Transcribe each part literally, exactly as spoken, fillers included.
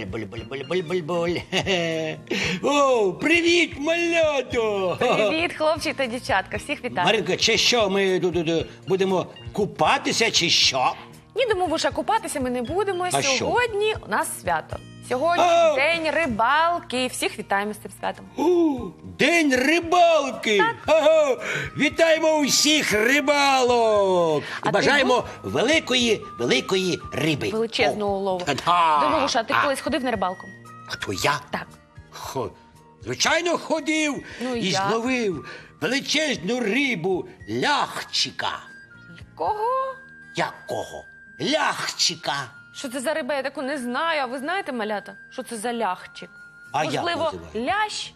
буль-буль-буль-буль-буль-буль-буль. О, привіт, малято! Привіт, хлопчик та дівчатка, всіх вітаю. Маринка, чи що, ми тут будемо купатися, чи що? Ні, Домовуша, купатися ми не будемо. А Сьогодні що? у нас свято. Сьогодні А! день рибалки. Всіх вітаємо з цим святом. О, день рибалки! Ага, вітаємо усіх рибалок! І А ти бажаємо великої, великої риби. Величезного улову. Та-да! Домовуша, а ти А. колись ходив на рибалку? Хто я? Так. Хо, звичайно, ходив Ну, і я? зловив величезну рибу ляхчика. Кого? Якого? Ляхчика. Що це за риба? Я таку не знаю. А ви знаєте, малята, що це за ляхчик? А як Можливо, називають? лящ?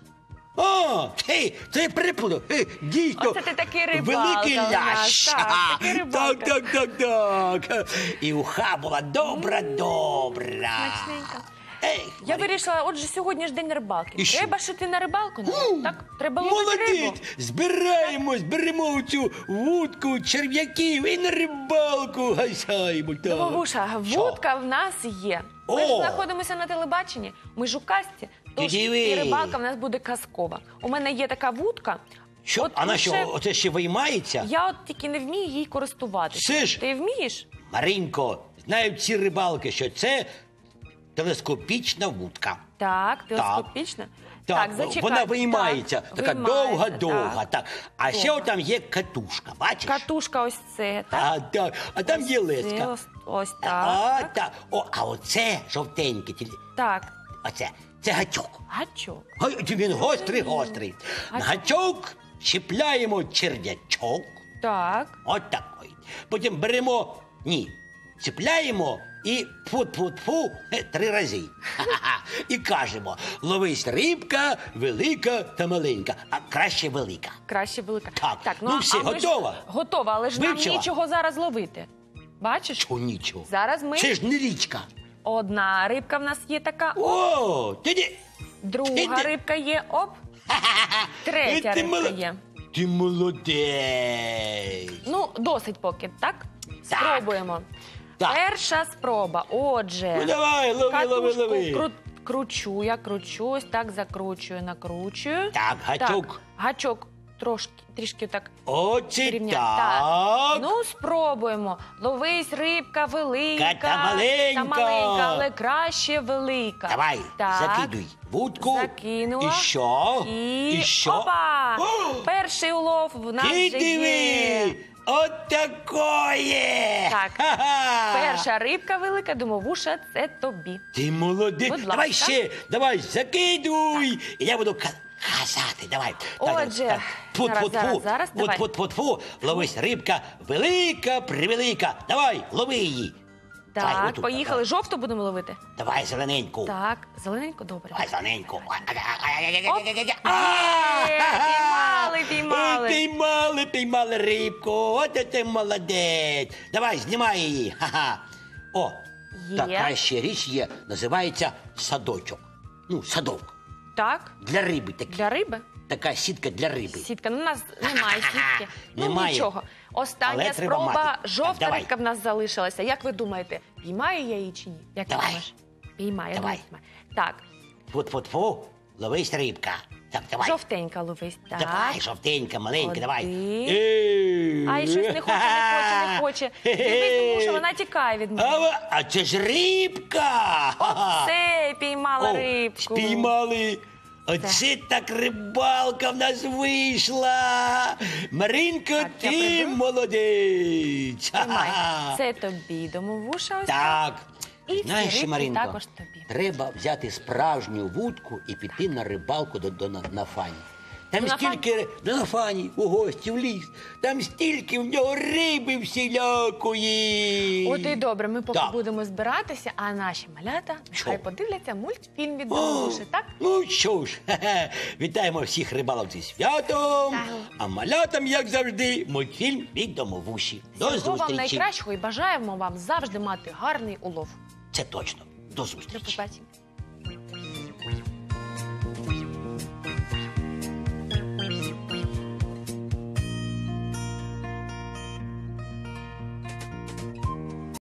А, ти, це я переплутав. Е, Дійсно, Оце ти такий рибалка великий у нас, лящ. так, Ага. такий рибалка. Так, так, так, так. І уха була добра, добра. Смачненька. Ей, Я вирішила, отже, сьогодні ж день рибалки. І що? Треба ж іти на рибалку, навіть, так? Треба ловити рибу. молодець! Збираємо, зберемо цю вудку, черв'яків і на рибалку гасаємо. так. Домовуша, Що? вудка в нас є. Ми ж О! знаходимося на телебаченні, ми ж у касті, тож Ти диви. і рибалка в нас буде казкова. У мене є така вудка. Що? От А на лише- що, оце ще виймається? Я от тільки не вмію їй користуватися. Все ж. Ти вмієш? Маринко, знають ці рибалки, що це телескопічна вудка. Так, телескопічна. Так, зачекай. вона виймається, Так, така виймається, довга-довга. так. Так. А ще Довга. там є катушка, бачиш? Катушка ось це, так? А, так. А там є Це леска. Ось, ось так. А, так. так. О, а оце жовтеньке, тілі- Так, оце, це гачок. гачок. Га- Він гострий-гострий. На гачок чіпляємо черв'ячок. Так. От такий. Потім беремо, ні, чіпляємо і фу-фу-фу три рази. Ха-ха-ха. І кажемо, ловись рибка, велика та маленька, а краще велика. Краще велика. Так, ну все, а ми ж- готова? Готова, але ж Вивчила? нам нічого зараз ловити. Бачиш? Чого нічого? Зараз ми... Це ж не річка. Одна рибка в нас є така, О, тоді... друга Ти- рибка є, оп, третя Ти рибка молод- є. Ти молодець. Ну, досить поки, так? Спробуємо. Так. Перша спроба. Отже, Ну давай, лови, лови, катушку лови. кру- кручу, я кручу, ось так закручую, накручую. Так, гачок. Так, гачок трошки, трішки так Оце рівня. так. Ну, спробуємо. Ловись, рибка велика. Та маленька. Та маленька, але краще велика. Давай, Так. закидуй вудку. Закинула. І що? І, І що? опа! О! Перший улов в нас Ти вже диви! є. От такое! Так. Ха-ха! Перша рибка велика, Домовуша, це тобі. Ти молодець. Будь Давай ласка. ще, давай, закидуй. І я буду ка- казати, давай. Отже, зараз, зараз, зараз, давай. Фу-фу-фу, ловись рибка, велика, превелика. Давай, лови її. Давай, Так, отут, поїхали. давай. Жовту будемо ловити? Давай зелененьку. Так, зелененько, добре. Давай зелененьку. Оп. А, Е, піймали, піймали. Ой, Піймали, піймали рибку. От ти молодець. Давай, знімай її. Ха-ха. О, Є. така ще річ є, називається садочок. Ну, садок. Так, Для риби такий. для риби. Така сітка для риби. Сітка, ну у нас немає сітки. Ну Немає. нічого. Остання Але треба спроба, мати. Так, жовта давай. рибка в нас залишилася. Як ви думаєте, піймає я її чи ні? Як ти Давай. думаєш? Піймає, я Давай. думаю, піймає. Так, Фу-фу-фу, ловись рибка. Так, давай. жовтенька ловись. Так. Давай, жовтенька, маленька, давай. Один. Ей. Ай, щось не хоче, не хоче, не хоче. Дивись, тому що вона тікає від мене. А, ви- а це ж рибка! Ха-ха. Все, піймала О, рибку. спіймали. Оце так рибалка в нас вийшла. Маринко, Так, я ти приберу. молодець. Тримай. Ха-ха. Це тобі, Домовуша, ось так. Так. І всі Знаєш, рибки Маринко, також тобі. треба взяти справжню вудку і піти на рибалку до, до на, на Фані. Там Ну, на стільки ри- до на Фані, у гості, в ліс. Там стільки в нього риби всілякої. От і добре, ми поки Так. будемо збиратися, а наші малята Що? нехай подивляться мультфільм від О, Домовуші, так? Ну що ж, хе-хе, вітаємо всіх рибалок зі святом, Так. а малятам, як завжди, мультфільм від Домовуші. До Всього вам зустрічі. найкращого і бажаємо вам завжди мати гарний улов. Це точно. До До зустрічі. побачення.